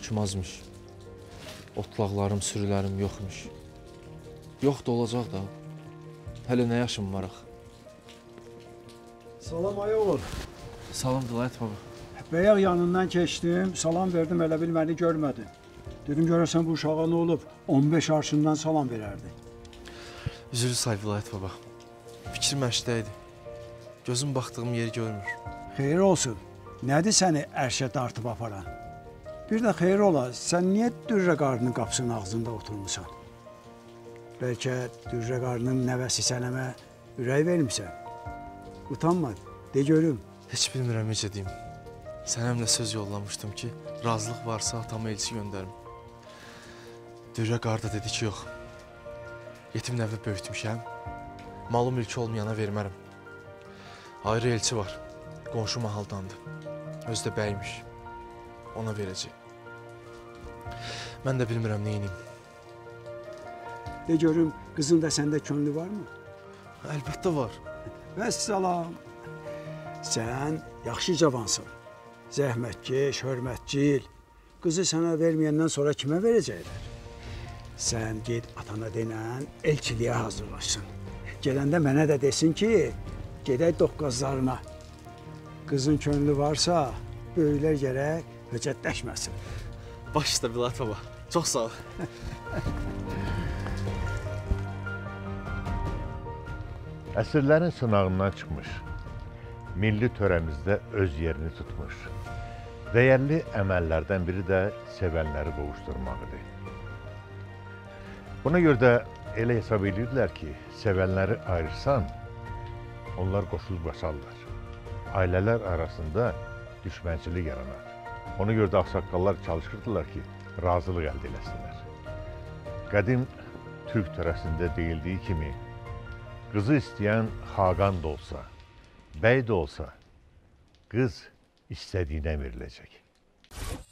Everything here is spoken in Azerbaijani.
mülküm azmış. Otlaqlarım, sürülərim yoxmuş. Yox da olacaq da. Hələ nə yaşım var axı? Salam ay oğul. Salam Vilayət baba. Bəyək yanından keçdim, salam verdim, elə bil məni görmədin. Dedim görəsən bu uşağa nə olub? 15 arşından salam verərdi. Üzrü say Vilayət baba. Fikrim əşdəydi. Gözüm baxdığım yeri görmür. Xeyir olsun. Nədir səni ərşə dartıb aparan? Bir də xeyir ola, sən niyə Dürrə qarının qapısının ağzında oturmuşsan? Bəlkə Dürrə qarının nəvəsi sənəmə ürək vermişsən. Utanma, de görüm. Heç bilmirəm necə deyim. Sənəmlə söz yollamışdım ki, razılıq varsa atama elçi göndərim. Dürrə qarı da dedi ki, yox. Yetim nəvə böyütmüşəm, malı mülkü olmayana vermərəm. Ayrı elçi var, qonşu mahaldandı. Özü də bəymiş, ona verəcək. Mən də bilmirəm neyiniyim. De görüm, qızın da səndə könlü varmı? Əlbəttə var. Vəssalam. Sən yaxşı cavansın. Zəhmətkeş, hörmətcil. Qızı sənə verməyəndən sonra kimə verəcəklər? Sən get atana denən elçiliyə hazırlaşsın. Gələndə mənə də desin ki, gedək doqqazlarına. Qızın könlü varsa, böyüklər gərək höcətləşməsin. Baş üstə Vilayət baba. Çox sağ ol. Əsrlərin sınağından çıxmış, milli törəmizdə öz yerini tutmuş, dəyərli əməllərdən biri də sevənləri qovuşdurmaq idi. Buna görə də elə hesab edirdilər ki, sevənləri ayırsan, onlar qoşulub qaçarlar. Ailələr arasında düşmənçilik yaranar. Ona görə də ağsaqqallar çalışırdılar ki, razılıq əldə eləsinlər. Qədim Türk törəsində deyildiyi kimi, qızı istəyən xaqan da olsa, bəy də olsa, qız istədiyinə veriləcək.